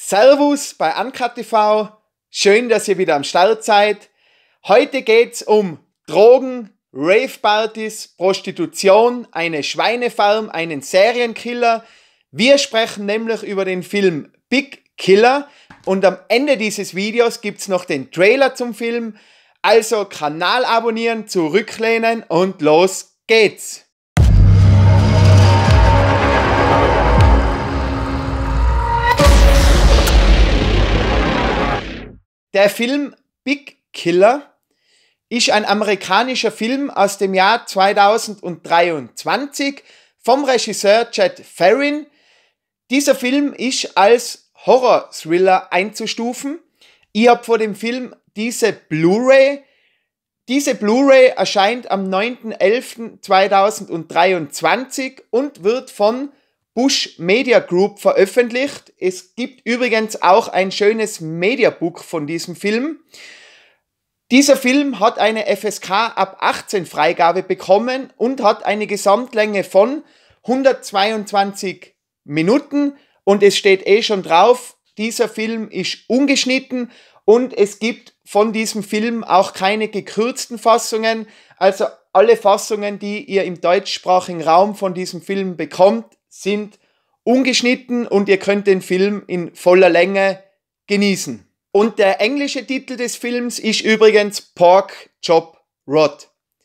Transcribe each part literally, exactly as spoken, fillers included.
Servus bei Uncut T V, schön, dass ihr wieder am Start seid. Heute geht's um Drogen, Rave-Partys, Prostitution, eine Schweinefarm, einen Serienkiller. Wir sprechen nämlich über den Film Big Killer und am Ende dieses Videos gibt's noch den Trailer zum Film. Also Kanal abonnieren, zurücklehnen und los geht's! Der Film Big Killer ist ein amerikanischer Film aus dem Jahr zweitausenddreiundzwanzig vom Regisseur Chad Ferrin. Dieser Film ist als Horror-Thriller einzustufen. Ich habe vor dem Film diese Blu-ray. Diese Blu-ray erscheint am neunten elften zweitausenddreiundzwanzig und wird von Bush Media Group veröffentlicht. Es gibt übrigens auch ein schönes Mediabook von diesem Film. Dieser Film hat eine F S K ab achtzehn Freigabe bekommen und hat eine Gesamtlänge von hundertzweiundzwanzig Minuten und es steht eh schon drauf, dieser Film ist ungeschnitten und es gibt von diesem Film auch keine gekürzten Fassungen. Also alle Fassungen, die ihr im deutschsprachigen Raum von diesem Film bekommt, sind ungeschnitten und ihr könnt den Film in voller Länge genießen. Und der englische Titel des Films ist übrigens Pork Chop Rot.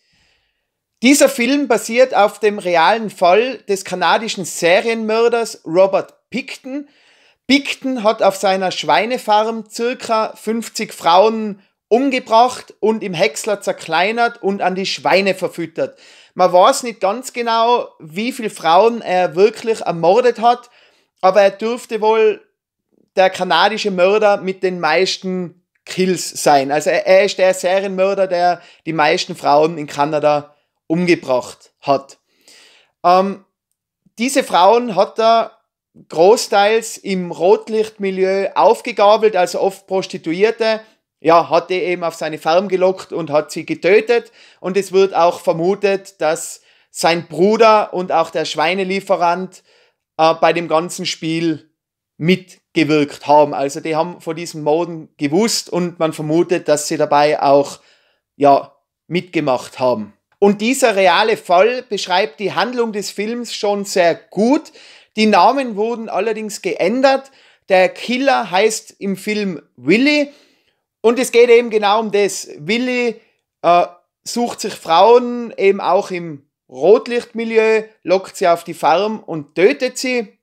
Dieser Film basiert auf dem realen Fall des kanadischen Serienmörders Robert Pickton. Pickton hat auf seiner Schweinefarm circa fünfzig Frauen umgebracht und im Häcksler zerkleinert und an die Schweine verfüttert. Man weiß nicht ganz genau, wie viele Frauen er wirklich ermordet hat, aber er dürfte wohl der kanadische Mörder mit den meisten Kills sein. Also er, er ist der Serienmörder, der die meisten Frauen in Kanada umgebracht hat. Ähm, diese Frauen hat er großteils im Rotlichtmilieu aufgegabelt, also oft Prostituierte. Ja, hat er eben auf seine Farm gelockt und hat sie getötet. Und es wird auch vermutet, dass sein Bruder und auch der Schweinelieferant äh, bei dem ganzen Spiel mitgewirkt haben. Also die haben von diesen Morden gewusst und man vermutet, dass sie dabei auch ja, mitgemacht haben. Und dieser reale Fall beschreibt die Handlung des Films schon sehr gut. Die Namen wurden allerdings geändert. Der Killer heißt im Film Willy. Und es geht eben genau um das. Willy äh, sucht sich Frauen eben auch im Rotlichtmilieu, lockt sie auf die Farm und tötet sie.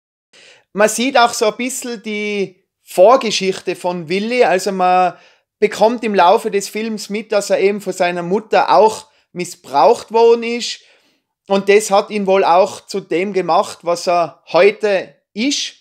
Man sieht auch so ein bisschen die Vorgeschichte von Willy. Also man bekommt im Laufe des Films mit, dass er eben von seiner Mutter auch missbraucht worden ist. Und das hat ihn wohl auch zu dem gemacht, was er heute ist.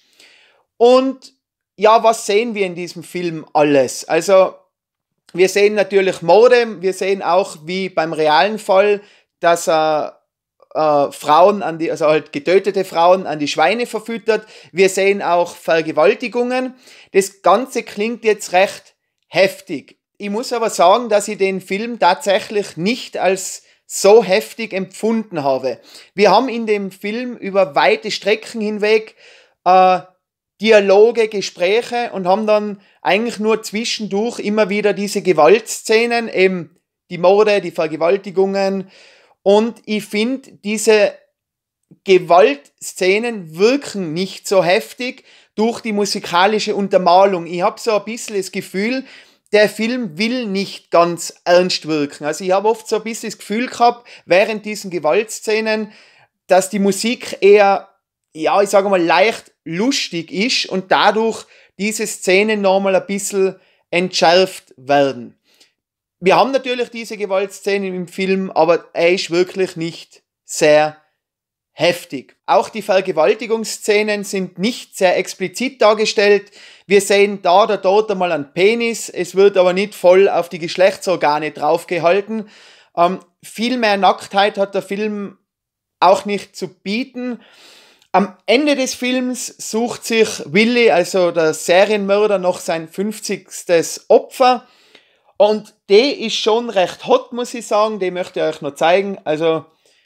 Und ja, was sehen wir in diesem Film alles? Also, wir sehen natürlich Morde, wir sehen auch, wie beim realen Fall, dass er äh, Frauen, an die, also halt getötete Frauen an die Schweine verfüttert. Wir sehen auch Vergewaltigungen. Das Ganze klingt jetzt recht heftig. Ich muss aber sagen, dass ich den Film tatsächlich nicht als so heftig empfunden habe. Wir haben in dem Film über weite Strecken hinweg äh, Dialoge, Gespräche und haben dann eigentlich nur zwischendurch immer wieder diese Gewaltszenen, eben die Morde, die Vergewaltigungen. Und ich finde, diese Gewaltszenen wirken nicht so heftig durch die musikalische Untermalung. Ich habe so ein bisschen das Gefühl, der Film will nicht ganz ernst wirken. Also ich habe oft so ein bisschen das Gefühl gehabt, während diesen Gewaltszenen, dass die Musik eher, ja, ich sage mal, leicht lustig ist und dadurch diese Szenen nochmal ein bisschen entschärft werden. Wir haben natürlich diese Gewaltszenen im Film, aber er ist wirklich nicht sehr heftig. Auch die Vergewaltigungsszenen sind nicht sehr explizit dargestellt. Wir sehen da oder dort einmal einen Penis, es wird aber nicht voll auf die Geschlechtsorgane draufgehalten. Ähm, viel mehr Nacktheit hat der Film auch nicht zu bieten. Am Ende des Films sucht sich Willy, also der Serienmörder, noch sein fünfzigstes Opfer. Und der ist schon recht hot, muss ich sagen. Den möchte ich euch noch zeigen. Also,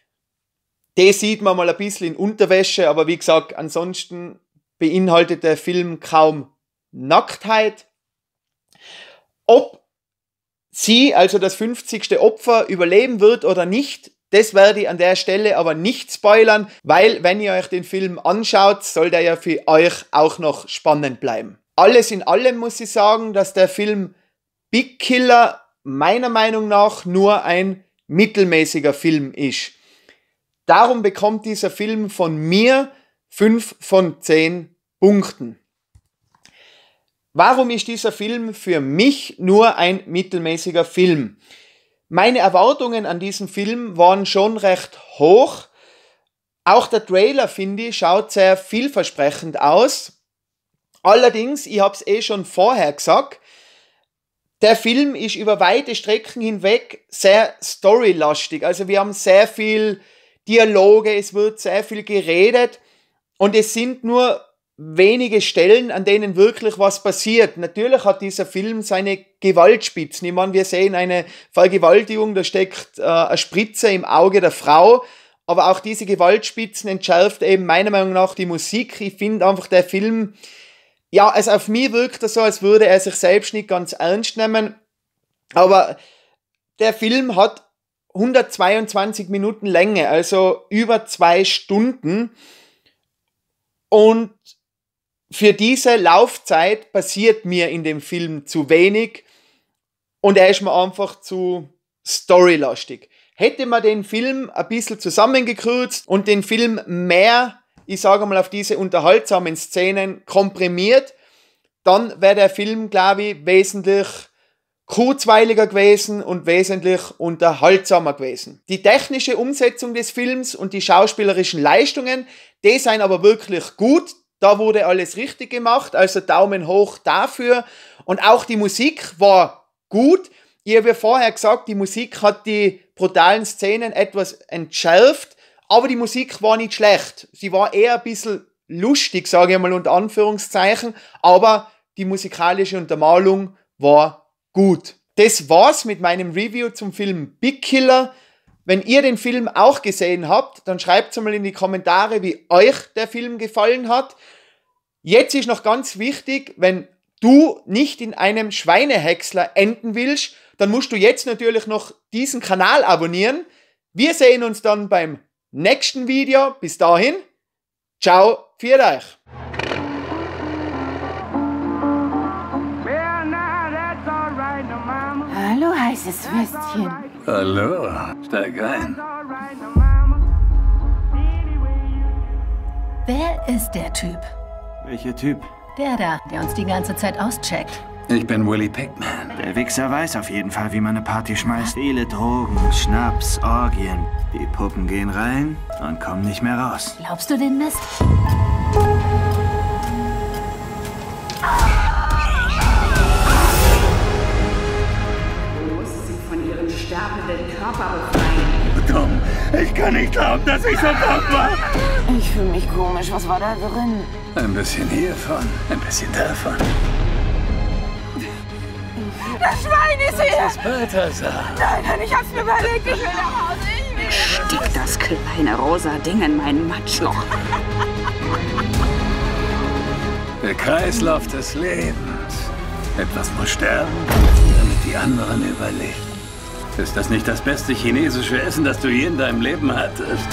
den sieht man mal ein bisschen in Unterwäsche, aber wie gesagt, ansonsten beinhaltet der Film kaum Nacktheit. Ob sie, also das fünfzigste Opfer, überleben wird oder nicht, das werde ich an der Stelle aber nicht spoilern, weil, wenn ihr euch den Film anschaut, soll der ja für euch auch noch spannend bleiben. Alles in allem muss ich sagen, dass der Film Big Killer meiner Meinung nach nur ein mittelmäßiger Film ist. Darum bekommt dieser Film von mir fünf von zehn Punkten. Warum ist dieser Film für mich nur ein mittelmäßiger Film? Meine Erwartungen an diesen Film waren schon recht hoch. Auch der Trailer, finde ich, schaut sehr vielversprechend aus. Allerdings, ich habe es eh schon vorher gesagt, der Film ist über weite Strecken hinweg sehr storylastig. Also wir haben sehr viel Dialoge, es wird sehr viel geredet und es sind nur wenige Stellen, an denen wirklich was passiert. Natürlich hat dieser Film seine Gewaltspitzen. Ich meine, wir sehen eine Vergewaltigung, da steckt äh, eine Spritze im Auge der Frau, aber auch diese Gewaltspitzen entschärft eben meiner Meinung nach die Musik. Ich finde einfach, der Film, ja, also auf mich wirkt es so, als würde er sich selbst nicht ganz ernst nehmen, aber der Film hat hundertzweiundzwanzig Minuten Länge, also über zwei Stunden, und für diese Laufzeit passiert mir in dem Film zu wenig und er ist mir einfach zu storylastig. Hätte man den Film ein bisschen zusammengekürzt und den Film mehr, ich sage mal, auf diese unterhaltsamen Szenen komprimiert, dann wäre der Film, glaube ich, wesentlich kurzweiliger gewesen und wesentlich unterhaltsamer gewesen. Die technische Umsetzung des Films und die schauspielerischen Leistungen, die sind aber wirklich gut. Da wurde alles richtig gemacht, also Daumen hoch dafür. Und auch die Musik war gut. Ich habe ja vorher gesagt, die Musik hat die brutalen Szenen etwas entschärft, aber die Musik war nicht schlecht. Sie war eher ein bisschen lustig, sage ich mal unter Anführungszeichen, aber die musikalische Untermalung war gut. Das war's mit meinem Review zum Film Big Killer. Wenn ihr den Film auch gesehen habt, dann schreibt mal in die Kommentare, wie euch der Film gefallen hat. Jetzt ist noch ganz wichtig, wenn du nicht in einem Schweinehäcksler enden willst, dann musst du jetzt natürlich noch diesen Kanal abonnieren. Wir sehen uns dann beim nächsten Video. Bis dahin, ciao, pfiat euch. Hallo, heißes Würstchen. Hallo, steig ein. Wer ist der Typ? Welcher Typ? Der da, der uns die ganze Zeit auscheckt. Ich bin Willie Pickman. Der Wichser weiß auf jeden Fall, wie man eine Party schmeißt. Viele Drogen, Schnaps, Orgien. Die Puppen gehen rein und kommen nicht mehr raus. Glaubst du den Mist? Du musst sie von ihrem sterbenden Körper befreien. Dumm, ich kann nicht glauben, dass ich so dumm war. Ich fühle mich komisch. Was war da drin? Ein bisschen hiervon, ein bisschen davon. Das Schwein ist hier! Das ist Balthasar. Nein, nein, ich hab's mir überlegt. Ich will nach Hause. Ich will. Stick das kleine rosa Ding in mein Matschloch. Der Kreislauf des Lebens. Etwas muss sterben, damit die anderen überleben. Ist das nicht das beste chinesische Essen, das du je in deinem Leben hattest?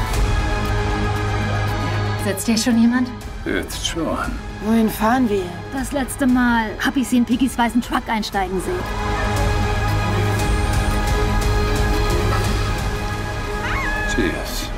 Sitzt hier schon jemand? Jetzt schon. Wohin fahren wir? Das letzte Mal hab ich sie in Piggys weißen Truck einsteigen sehen. Cheers.